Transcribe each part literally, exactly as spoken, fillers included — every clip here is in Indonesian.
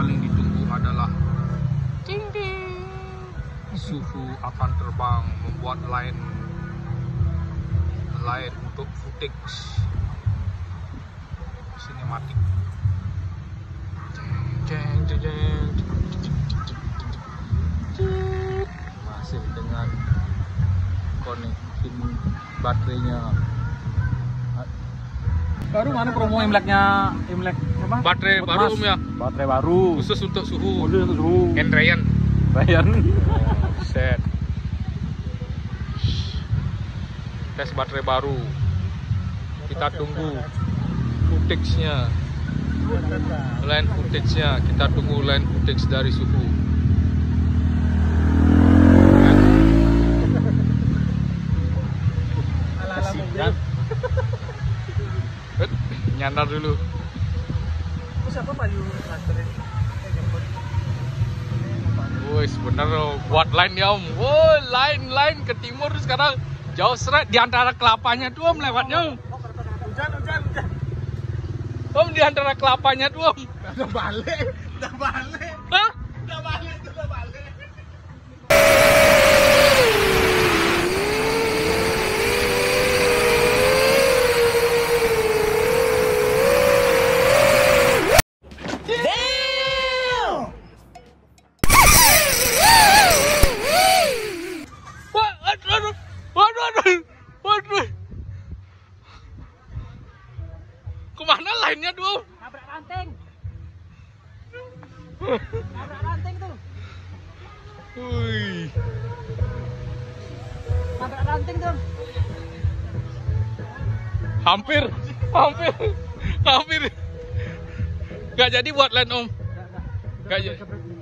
paling ditunggu adalah ding ding, Suhu akan terbang membuat line line untuk footage sinematik. Jeng jeng jeng jeng. Masih dengan konekin baterainya. Baru mana promo Imleknya? Imlek apa? Baterai Mas. baru Om ya. Baterai baru. Khusus untuk Suhu. Khusus untuk Suhu. And Ryan. Ryan. Oh, set. Tes baterai baru. Kita tunggu footage-nya. Line footage-nya. Kita tunggu line footage dari Suhu. Nyandar dulu. Siapa payu nganterin? Woi, bener loh. Buat line ya Om. Woi, line line ke timur sekarang jauh seret di antara kelapanya tuh Om lewatnya. Om. Hujan, hujan, hujan. Om di antara kelapanya tuh Om. Udah balik, udah balik. Hah? Udah balik, udah balik. Kemana lainnya tuh? Nabrak ranting. Nabrak ranting tuh. Wih. Nabrak ranting tuh. Hampir, hampir, hampir. Gak jadi buat lain Om. Gak jadi.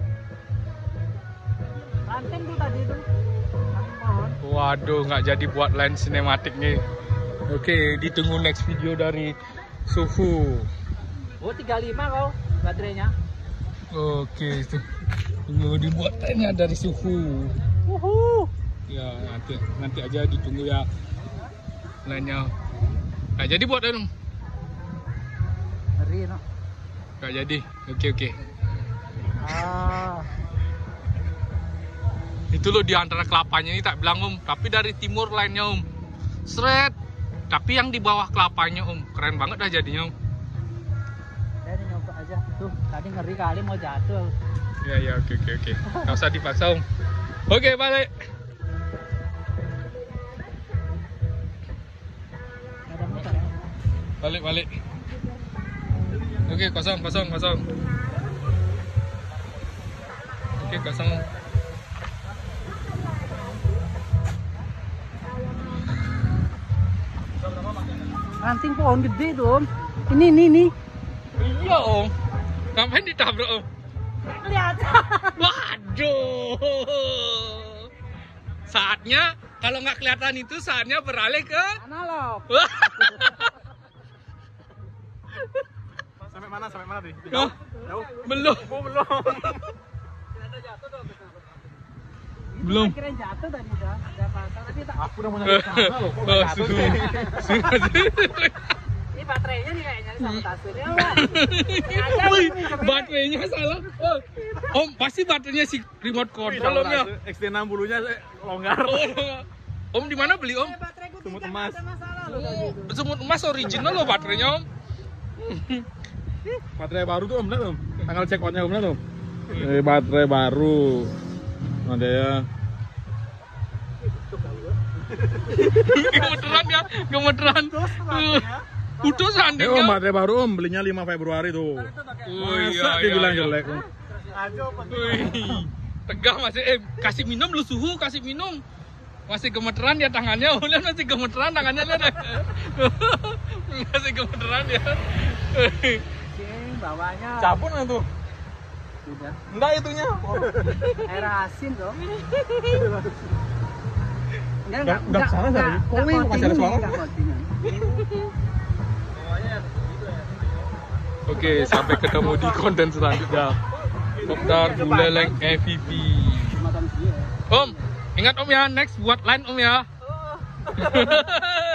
Ranting tuh tadi tuh. Ranting pohon. Waduh, nggak jadi buat line sinematik nih. Oke, ditunggu next video dari Suhu. Oh, tiga puluh lima kau baterainya. Oke, itu. Tunggu dibuat line dari Suhu. Uhu. Ya, nanti nanti aja ditunggu ya line-nya. Nggak jadi buat line. Ngeri no. Nggak jadi. Oke, oke. Ah. Itu loh di antara kelapanya ini tak bilang Om, tapi dari timur lainnya Om. Seret. Tapi yang di bawah kelapanya Om, keren banget dah jadinya Om. Saya nyoba aja. Tuh, tadi ngeri kali mau jatuh. Ya ya, oke oke oke. Nggak usah dipaksa Om. Oke, balik. Ada motor ya? Balik balik. Oke, kosong kosong kosong. Oke, kosong. Ranting pohon gede tuh Om. Ini, ini, ini. Iya Om. Ngapain ditabrak Om? Lihat. Waduh. Saatnya kalau nggak kelihatan itu saatnya beralih ke Analog. Sampai mana? Sampai mana nih? Jauh. Jauh. Belum. Oh, belum. Belum. Kira jatuh tadi udah. Udah pasang tapi tak. Aku udah mau nyampe sana loh. Kok Oh, nggak jatuh Suhu. sih? Ini baterainya nih kayaknya sabotase-nya lah. Sengaja Wih, ini sebenarnya. baterainya salah. Oh, Om, pasti baterainya si remote control Om ya. X T enam puluh nya longgar. Oh, Om di mana beli Om? Eh, bateraiku Semut tiga, emas. ada masalah loh tadi itu. Semut emas original loh baterainya Om. Baterai baru tuh Om, lihat Om. Tanggal check out-nya Om, lihat Om. Eh, baterai baru. Ada ya. Gemeteran ya, gemeteran. Putus Eh handingnya. Om, baterai baru Om, belinya lima Februari tuh. Oh Masa iya, iya, dibilang iya. jelek Om. Wih, tegang masih. Eh, kasih minum lu Suhu, kasih minum. Masih gemeteran ya tangannya. Oh, lihat masih gemeteran tangannya lihat. Masih gemeteran ya. Cing, bawahnya. Cabut nggak tuh? Udah. Enggak itunya. Air asin tuh. Enggak, Udah- udah kesana tadi. Kok ini masih ada suara? Oke, sampai ketemu di konten selanjutnya. Kopdar Buleleng E V P. Om, ingat Om ya, next buat line Om ya.